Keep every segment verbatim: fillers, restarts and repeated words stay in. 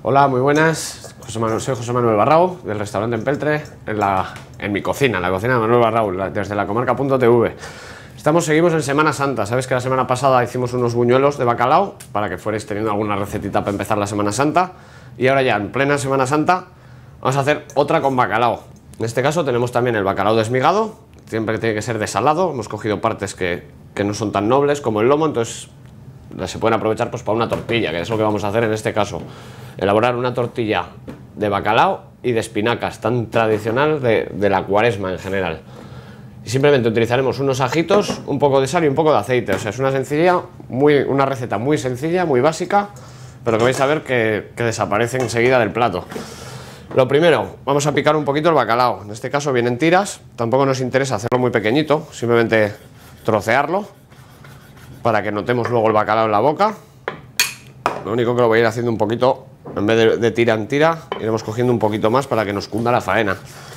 Hola, muy buenas. José Manuel, soy José Manuel Barrau, del restaurante Empeltre, en, la, en mi cocina, en la cocina de Manuel Barrau, desde la comarca punto t v. Estamos, seguimos en Semana Santa. Sabes que la semana pasada hicimos unos buñuelos de bacalao para que fuerais teniendo alguna recetita para empezar la Semana Santa. Y ahora ya, en plena Semana Santa, vamos a hacer otra con bacalao. En este caso tenemos también el bacalao desmigado, siempre tiene que ser desalado. Hemos cogido partes que, que no son tan nobles como el lomo, entonces se pueden aprovechar pues para una tortilla, que es lo que vamos a hacer en este caso. Elaborar una tortilla de bacalao y de espinacas, tan tradicional de, de la Cuaresma en general. Y simplemente utilizaremos unos ajitos, un poco de sal y un poco de aceite. O sea, es una sencilla, muy, una receta muy sencilla, muy básica, pero que vais a ver que, que desaparece enseguida del plato. Lo primero, vamos a picar un poquito el bacalao. En este caso vienen tiras, tampoco nos interesa hacerlo muy pequeñito, simplemente trocearlo para que notemos luego el bacalao en la boca. Lo único que lo voy a ir haciendo un poquito, en vez de, de tira en tira, iremos cogiendo un poquito más para que nos cunda la faena.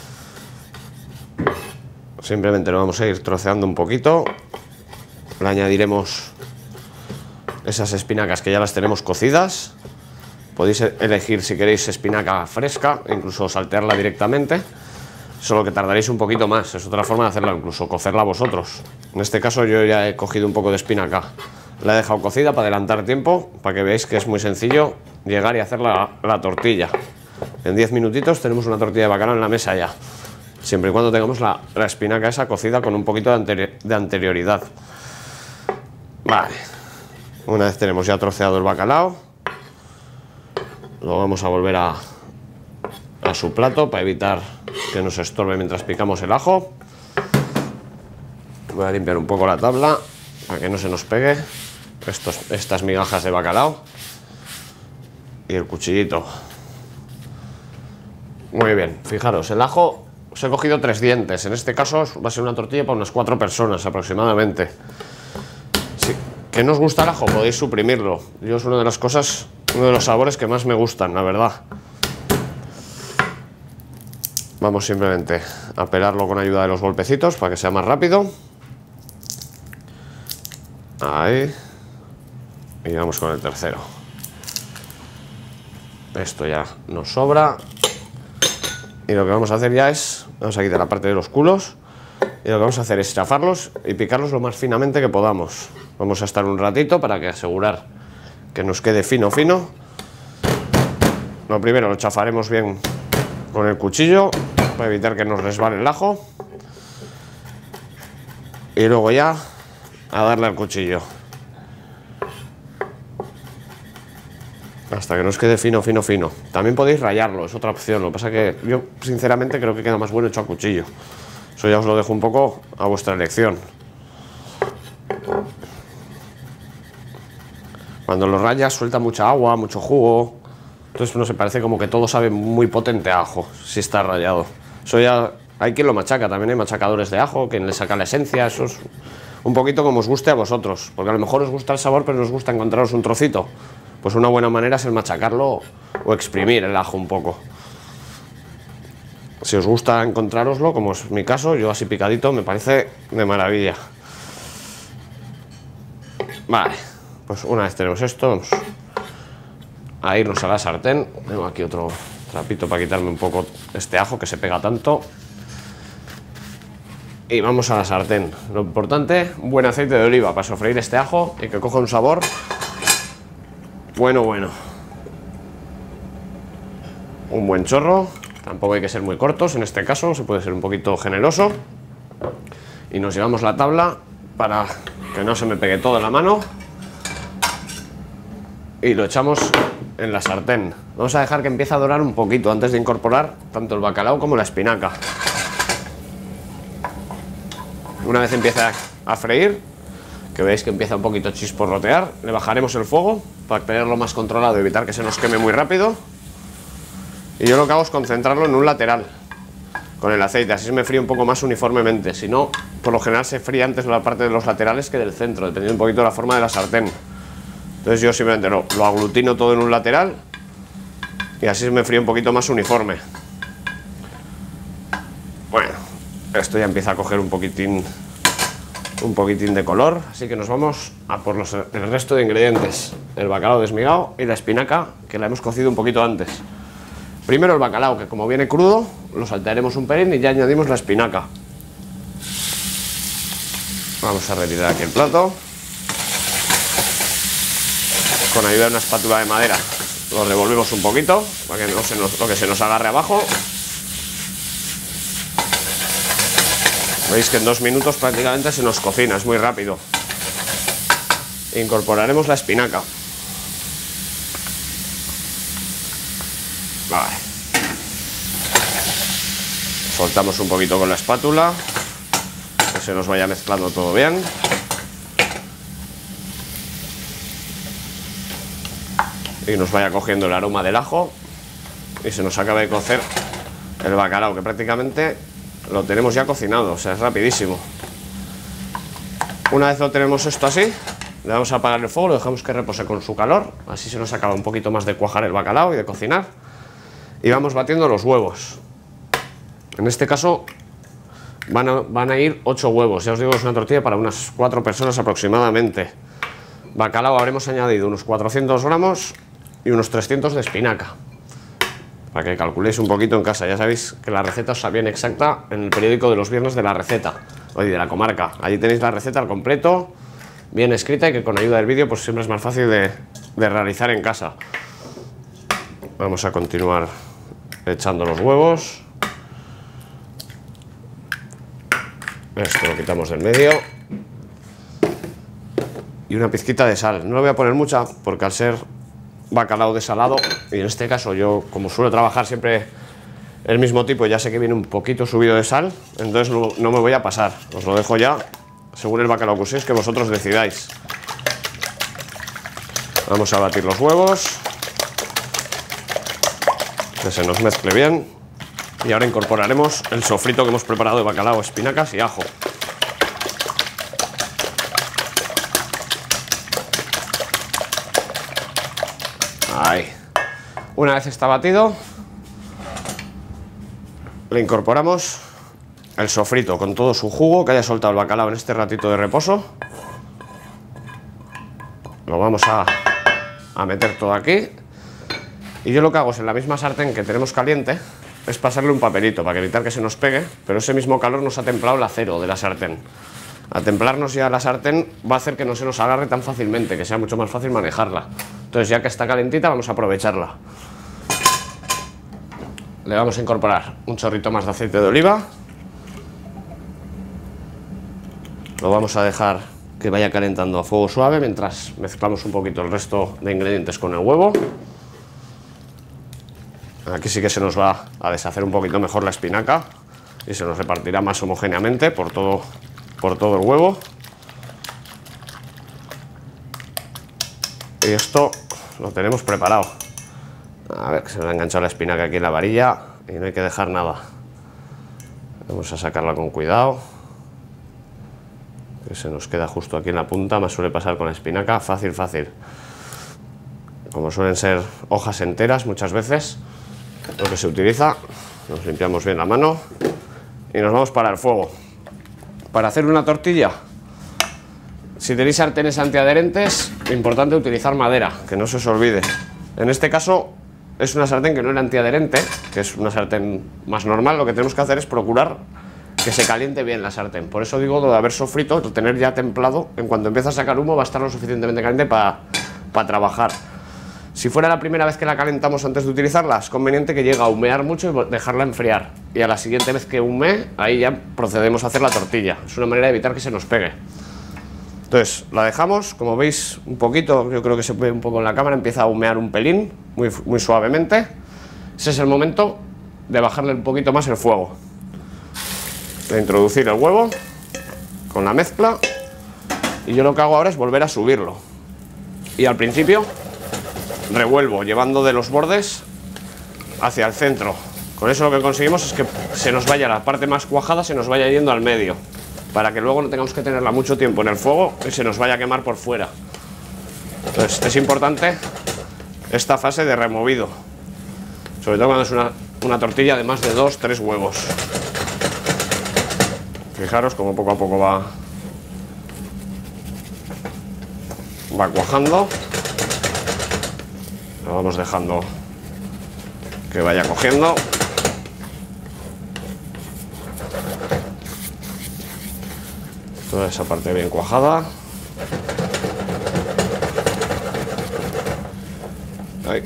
Simplemente lo vamos a ir troceando un poquito. Le añadiremos esas espinacas que ya las tenemos cocidas. Podéis elegir si queréis espinaca fresca, incluso saltearla directamente. Solo que tardaréis un poquito más, es otra forma de hacerla, incluso cocerla vosotros. En este caso yo ya he cogido un poco de espinaca. La he dejado cocida para adelantar tiempo, para que veáis que es muy sencillo llegar y hacer la, la tortilla. En diez minutitos tenemos una tortilla de bacalao en la mesa ya. Siempre y cuando tengamos la, la espinaca esa cocida con un poquito de, anteri de anterioridad. Vale. Una vez tenemos ya troceado el bacalao, lo vamos a volver a, a su plato para evitar que nos estorbe mientras picamos el ajo. Voy a limpiar un poco la tabla para que no se nos pegue estos, estas migajas de bacalao. Y el cuchillito. Muy bien, fijaros, el ajo os he cogido tres dientes. En este caso va a ser una tortilla para unas cuatro personas aproximadamente. Si que no os gusta el ajo, podéis suprimirlo. Yo es una de las cosas, uno de los sabores que más me gustan, la verdad. Vamos simplemente a pelarlo con ayuda de los golpecitos para que sea más rápido. Ahí. Y vamos con el tercero. Esto ya nos sobra. Y lo que vamos a hacer ya es, vamos a quitar la parte de los culos. Y lo que vamos a hacer es chafarlos y picarlos lo más finamente que podamos. Vamos a estar un ratito para que asegurar que nos quede fino, fino. Lo primero lo chafaremos bien con el cuchillo para evitar que nos resbale el ajo. Y luego ya a darle al cuchillo hasta que nos quede fino, fino, fino. También podéis rallarlo, es otra opción. Lo que pasa es que yo sinceramente creo que queda más bueno hecho a cuchillo. Eso ya os lo dejo un poco a vuestra elección. Cuando lo rayas suelta mucha agua, mucho jugo. Entonces no se parece como que todo sabe muy potente a ajo si está rallado. Eso ya hay quien lo machaca, también hay machacadores de ajo, quien le saca la esencia. Eso es un poquito como os guste a vosotros, porque a lo mejor os gusta el sabor pero nos gusta encontraros un trocito. Pues una buena manera es el machacarlo o exprimir el ajo un poco. Si os gusta encontrároslo, como es mi caso, yo así picadito me parece de maravilla. Vale, pues una vez tenemos esto, vamos a irnos a la sartén. Tengo aquí otro trapito para quitarme un poco este ajo que se pega tanto. Y vamos a la sartén. Lo importante, un buen aceite de oliva para sofreír este ajo y que coja un sabor bueno, bueno. Un buen chorro. Tampoco hay que ser muy cortos en este caso, se puede ser un poquito generoso. Y nos llevamos la tabla para que no se me pegue todo en la mano. Y lo echamos en la sartén. Vamos a dejar que empiece a dorar un poquito antes de incorporar tanto el bacalao como la espinaca. Una vez empiece a freír, que veis que empieza un poquito a chisporrotear, le bajaremos el fuego para tenerlo más controlado y evitar que se nos queme muy rápido. Y yo lo que hago es concentrarlo en un lateral con el aceite, así se me fríe un poco más uniformemente. Si no, por lo general se fríe antes la parte de los laterales que del centro, dependiendo un poquito de la forma de la sartén. Entonces yo simplemente lo, lo aglutino todo en un lateral y así se me fríe un poquito más uniforme. Bueno, esto ya empieza a coger un poquitín un poquitín de color, así que nos vamos a por los, el resto de ingredientes. El bacalao desmigado y la espinaca, que la hemos cocido un poquito antes. Primero el bacalao, que como viene crudo, lo saltearemos un pelín y ya añadimos la espinaca. Vamos a retirar aquí el plato. Con ayuda de una espátula de madera lo revolvemos un poquito para que no se nos, lo que se nos agarre abajo. Veis que en dos minutos prácticamente se nos cocina, es muy rápido. Incorporaremos la espinaca. Vale. Soltamos un poquito con la espátula, que se nos vaya mezclando todo bien. Y nos vaya cogiendo el aroma del ajo y se nos acabe de cocer el bacalao, que prácticamente lo tenemos ya cocinado, o sea, es rapidísimo. Una vez lo tenemos esto así, le vamos a apagar el fuego, lo dejamos que repose con su calor, así se nos acaba un poquito más de cuajar el bacalao y de cocinar. Y vamos batiendo los huevos. En este caso van a, van a ir ocho huevos, ya os digo, es una tortilla para unas cuatro personas aproximadamente. Bacalao habremos añadido unos cuatrocientos gramos y unos trescientos de espinaca, para que calculéis un poquito en casa. Ya sabéis que la receta os viene exacta en el periódico de los viernes de la receta, hoy de la comarca. Allí tenéis la receta al completo, bien escrita, y que con ayuda del vídeo pues siempre es más fácil de, de realizar en casa. Vamos a continuar echando los huevos. Esto lo quitamos del medio. Y una pizquita de sal. No le voy a poner mucha porque al ser bacalao desalado, y en este caso yo, como suelo trabajar siempre el mismo tipo, ya sé que viene un poquito subido de sal, entonces no, no me voy a pasar. Os lo dejo ya según el bacalao que uséis, que vosotros decidáis. Vamos a batir los huevos, que se nos mezcle bien, y ahora incorporaremos el sofrito que hemos preparado de bacalao, espinacas y ajo. Ahí. Una vez está batido, le incorporamos el sofrito con todo su jugo que haya soltado el bacalao en este ratito de reposo. Lo vamos a, a meter todo aquí. Y yo lo que hago es, en la misma sartén que tenemos caliente, es pasarle un papelito para evitar que se nos pegue, pero ese mismo calor nos ha templado el acero de la sartén. A templarnos ya la sartén va a hacer que no se nos agarre tan fácilmente, que sea mucho más fácil manejarla. Entonces, ya que está calentita, vamos a aprovecharla. Le vamos a incorporar un chorrito más de aceite de oliva. Lo vamos a dejar que vaya calentando a fuego suave mientras mezclamos un poquito el resto de ingredientes con el huevo. Aquí sí que se nos va a deshacer un poquito mejor la espinaca y se nos repartirá más homogéneamente por todo, por todo el huevo. Y esto lo tenemos preparado. A ver, que se me ha enganchado la espinaca aquí en la varilla y no hay que dejar nada. Vamos a sacarla con cuidado, que se nos queda justo aquí en la punta. Más suele pasar con la espinaca, fácil, fácil. Como suelen ser hojas enteras muchas veces lo que se utiliza, nos limpiamos bien la mano y nos vamos para el fuego. Para hacer una tortilla, si tenéis sartenes antiadherentes, importante utilizar madera, que no se os olvide. En este caso es una sartén que no era antiadherente, que es una sartén más normal. Lo que tenemos que hacer es procurar que se caliente bien la sartén. Por eso digo lo de haber sofrito, de tener ya templado. En cuanto empieza a sacar humo va a estar lo suficientemente caliente para para trabajar. Si fuera la primera vez que la calentamos antes de utilizarla, es conveniente que llegue a humear mucho y dejarla enfriar. Y a la siguiente vez que humee, ahí ya procedemos a hacer la tortilla. Es una manera de evitar que se nos pegue. Entonces, la dejamos, como veis, un poquito, yo creo que se ve un poco en la cámara, empieza a humear un pelín, muy, muy suavemente. Ese es el momento de bajarle un poquito más el fuego. De introducir el huevo con la mezcla. Y yo lo que hago ahora es volver a subirlo. Y al principio revuelvo, llevando de los bordes hacia el centro. Con eso lo que conseguimos es que se nos vaya la parte más cuajada, se nos vaya yendo al medio, para que luego no tengamos que tenerla mucho tiempo en el fuego y se nos vaya a quemar por fuera. Entonces es importante esta fase de removido, sobre todo cuando es una, una tortilla de más de dos, tres huevos. Fijaros cómo poco a poco va va cuajando. Lo vamos dejando que vaya cogiendo. Toda esa parte bien cuajada. Ahí.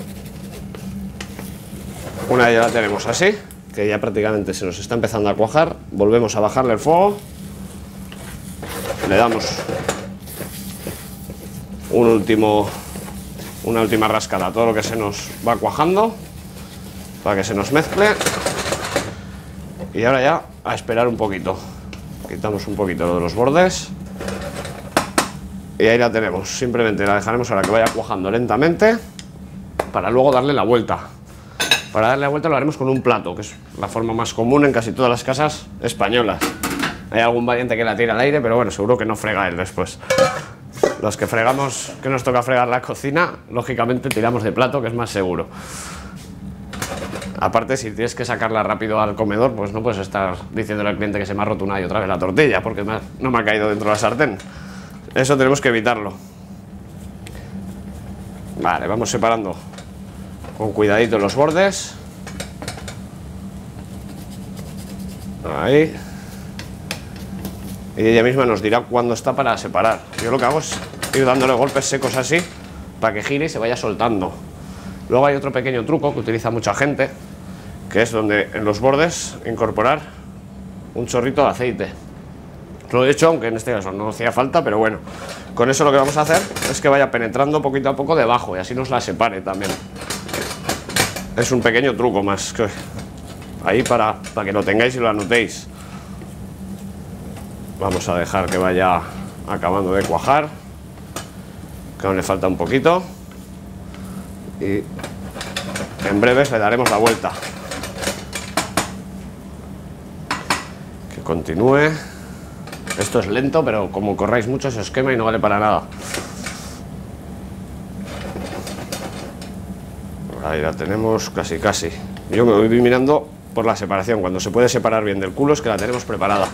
Una ya la tenemos así, que ya prácticamente se nos está empezando a cuajar. Volvemos a bajarle el fuego. Le damos un último, una última rascada a todo lo que se nos va cuajando para que se nos mezcle. Y ahora ya a esperar un poquito. Quitamos un poquito de los bordes y ahí la tenemos. Simplemente la dejaremos ahora que vaya cuajando lentamente para luego darle la vuelta. Para darle la vuelta lo haremos con un plato, que es la forma más común en casi todas las casas españolas. Hay algún valiente que la tira al aire, pero bueno, seguro que no frega él después. Los que fregamos, que nos toca fregar la cocina, lógicamente tiramos de plato, que es más seguro. Aparte, si tienes que sacarla rápido al comedor, pues no puedes estar diciéndole al cliente que se me ha roto una y otra vez la tortilla, porque me ha, no me ha caído dentro de la sartén. Eso tenemos que evitarlo. Vale, vamos separando con cuidadito los bordes. Ahí. Y ella misma nos dirá cuándo está para separar. Yo lo que hago es ir dándole golpes secos así, para que gire y se vaya soltando. Luego hay otro pequeño truco que utiliza mucha gente, que es donde en los bordes incorporar un chorrito de aceite. Lo he hecho, aunque en este caso no hacía falta, pero bueno, con eso lo que vamos a hacer es que vaya penetrando poquito a poco debajo y así nos la separe también. Es un pequeño truco más, que ahí para, para que lo tengáis y lo anotéis. Vamos a dejar que vaya acabando de cuajar, que aún le falta un poquito. Y en breves le daremos la vuelta. Que continúe. Esto es lento, pero como corráis mucho se os quema y no vale para nada. Ahí la tenemos casi casi. Yo me voy mirando por la separación. Cuando se puede separar bien del culo es que la tenemos preparada.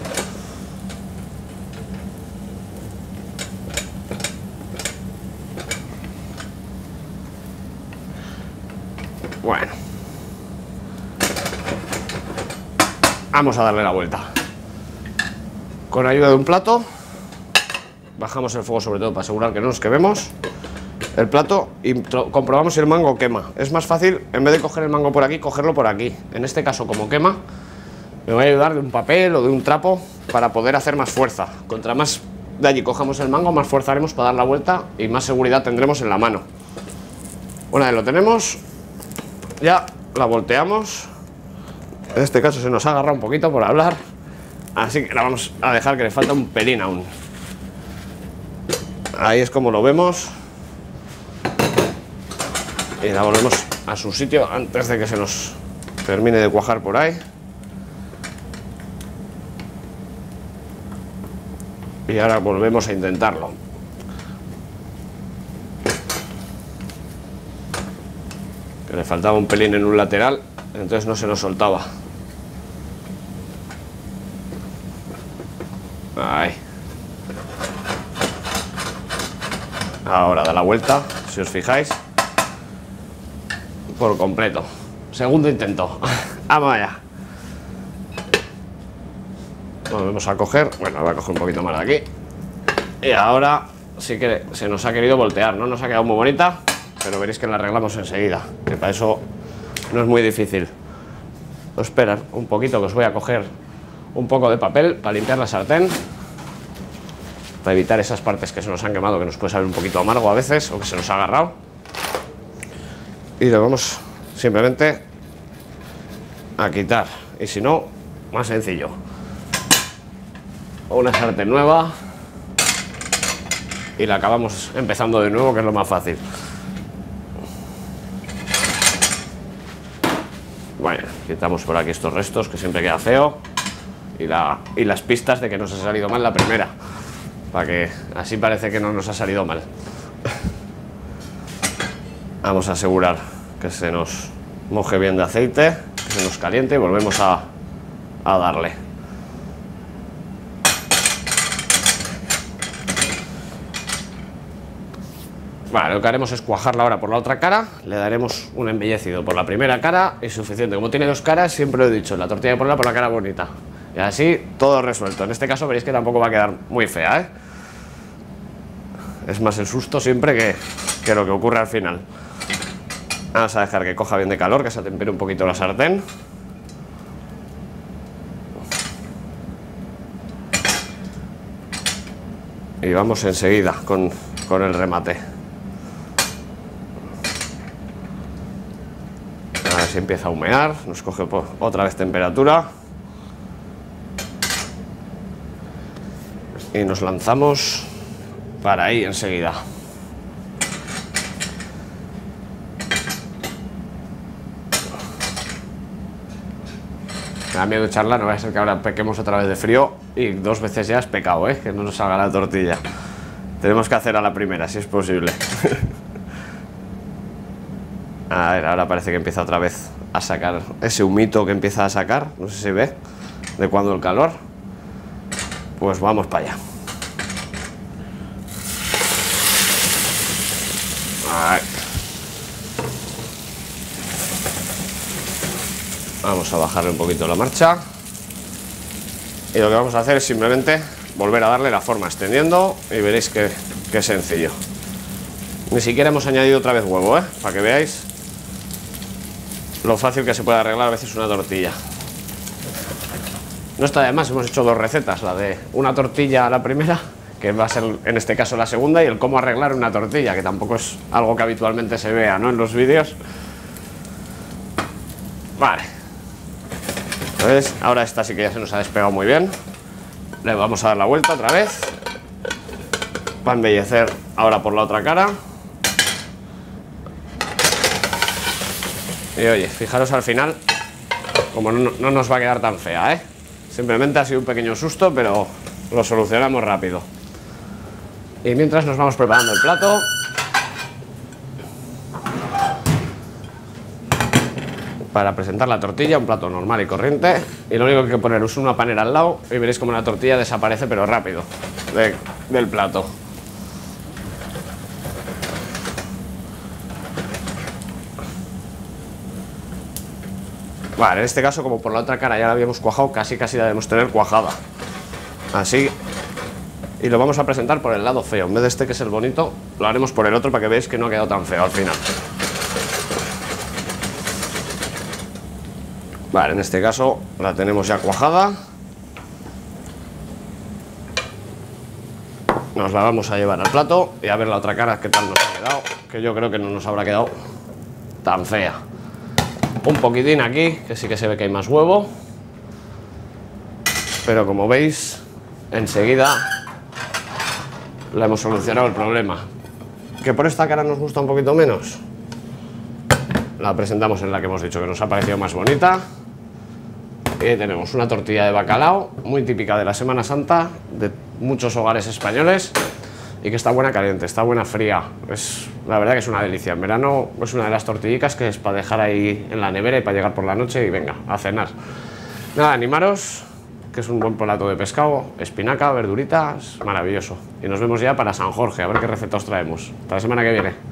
Bueno, vamos a darle la vuelta. Con ayuda de un plato, bajamos el fuego sobre todo para asegurar que no nos quememos el plato y comprobamos si el mango quema. Es más fácil, en vez de coger el mango por aquí, cogerlo por aquí. En este caso, como quema, me va a ayudar de un papel o de un trapo para poder hacer más fuerza. Contra más de allí cojamos el mango, más fuerza haremos para dar la vuelta y más seguridad tendremos en la mano. Una vez lo tenemos, ya la volteamos. En este caso se nos ha agarrado un poquito por hablar, así que la vamos a dejar, que le falta un pelín aún. Ahí es como lo vemos. Y la volvemos a su sitio antes de que se nos termine de cuajar por ahí. Y ahora volvemos a intentarlo. Que le faltaba un pelín en un lateral, entonces no se nos soltaba. Ahí. Ahora da la vuelta, si os fijáis, por completo. Segundo intento. Vamos allá. Volvemos a coger. Bueno, voy a coger un poquito más de aquí. Y ahora sí que se nos ha querido voltear. No nos ha quedado muy bonita, pero veréis que la arreglamos enseguida, que para eso no es muy difícil. Esperad un poquito, que os voy a coger un poco de papel para limpiar la sartén, para evitar esas partes que se nos han quemado, que nos puede salir un poquito amargo a veces, o que se nos ha agarrado. Y lo vamos simplemente a quitar. Y si no, más sencillo. Una sartén nueva y la acabamos empezando de nuevo, que es lo más fácil. Bueno, quitamos por aquí estos restos, que siempre queda feo, y, la, y las pistas de que nos ha salido mal la primera, para que así parece que no nos ha salido mal. Vamos a asegurar que se nos moje bien de aceite, que se nos caliente, y volvemos a, a darle. Vale, lo que haremos es cuajarla ahora por la otra cara, le daremos un embellecido por la primera cara y suficiente. Como tiene dos caras, siempre lo he dicho, la tortilla hay que ponerla por la cara bonita. Y así todo resuelto. En este caso veréis que tampoco va a quedar muy fea, ¿eh? Es más el susto siempre que, que lo que ocurre al final. Vamos a dejar que coja bien de calor, que se atempere un poquito la sartén. Y vamos enseguida con, con el remate. A ver si empieza a humear, nos coge otra vez temperatura. Y nos lanzamos para ahí enseguida. Me da miedo echarla, no va a ser que ahora pequemos otra vez de frío y dos veces ya es pecado, ¿eh? Que no nos salga la tortilla. Tenemos que hacer a la primera, si es posible. A ver, ahora parece que empieza otra vez a sacar ese humito que empieza a sacar, no sé si ve, de cuando el calor. Pues vamos para allá. Ahí. Vamos a bajarle un poquito la marcha. Y lo que vamos a hacer es simplemente volver a darle la forma extendiendo y veréis que, que sencillo. Ni siquiera hemos añadido otra vez huevo, ¿eh? Para que veáis lo fácil que se puede arreglar a veces una tortilla. No está de más, hemos hecho dos recetas, la de una tortilla a la primera, que va a ser en este caso la segunda, y el cómo arreglar una tortilla, que tampoco es algo que habitualmente se vea, ¿no?, en los vídeos. Vale. Entonces, ahora esta sí que ya se nos ha despegado muy bien. Le vamos a dar la vuelta otra vez para embellecer ahora por la otra cara. Y oye, fijaros al final, como no, no nos va a quedar tan fea, ¿eh? Simplemente ha sido un pequeño susto, pero lo solucionamos rápido. Y mientras nos vamos preparando el plato. Para presentar la tortilla, un plato normal y corriente. Y lo único que hay que poner es una panera al lado y veréis como la tortilla desaparece, pero rápido, de, del plato. Vale, en este caso, como por la otra cara ya la habíamos cuajado, casi casi la debemos tener cuajada. Así. Y lo vamos a presentar por el lado feo. En vez de este, que es el bonito, lo haremos por el otro para que veáis que no ha quedado tan feo al final. Vale, en este caso la tenemos ya cuajada. Nos la vamos a llevar al plato y a ver la otra cara qué tal nos ha quedado, que yo creo que no nos habrá quedado tan fea. Un poquitín aquí, que sí que se ve que hay más huevo, pero como veis, enseguida le hemos solucionado el problema. Que por esta cara nos gusta un poquito menos, la presentamos en la que hemos dicho que nos ha parecido más bonita. Y tenemos una tortilla de bacalao, muy típica de la Semana Santa, de muchos hogares españoles, y que está buena caliente, está buena fría. Es, la verdad que es una delicia. En verano es una de las tortillicas que es para dejar ahí en la nevera y para llegar por la noche y venga, a cenar. Nada, animaros, que es un buen plato de pescado, espinaca, verduritas, maravilloso. Y nos vemos ya para San Jorge, a ver qué receta os traemos. Hasta la semana que viene.